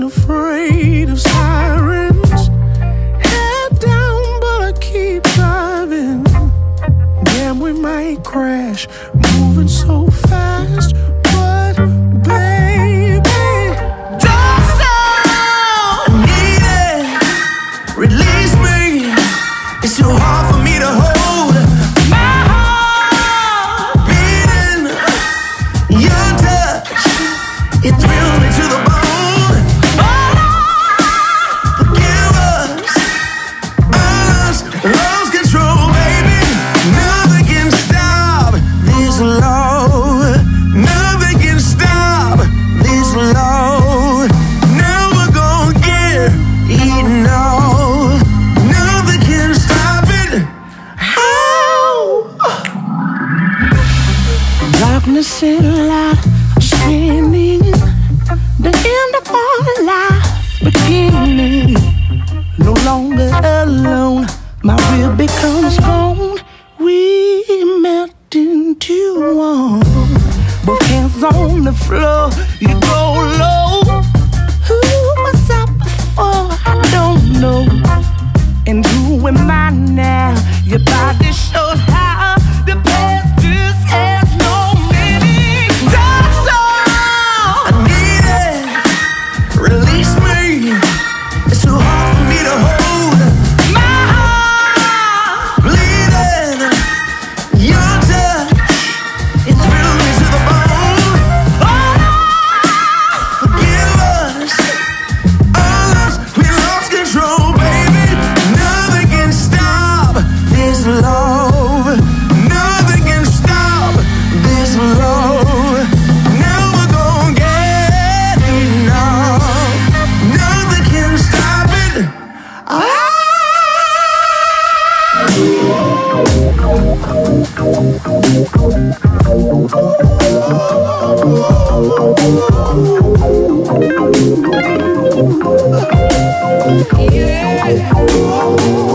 afraid of sirens. Head down, but I keep driving. Damn, we might crash, moving so fast. But baby, don't stop. I need it, release me. It's too hard for me to hold. My heart beating, your touch, it thrills me to the bone. Oh Lord, forgive us, us lost control, baby. Nothing can stop this love. Nothing can stop this love. Now we're gonna get eaten off. Nothing can stop it. Oh. Darkness and light shining, the end of our life beginning. No longer alone, my will becomes bone. We melt into one. Both hands on the floor, you go low. Who was up before? I don't know. And who am I now? Your body shows how the past just has no meaning. That's all. I need it, release me. It's too hard for me to hold. My heart bleeding, your touch, it thrills me to the bone. Oh Lord, forgive us, all us, we lost control, baby. Nothing can stop this love. Nothing can stop this love. Now we're gonna get enough. Nothing can stop it. Yeah.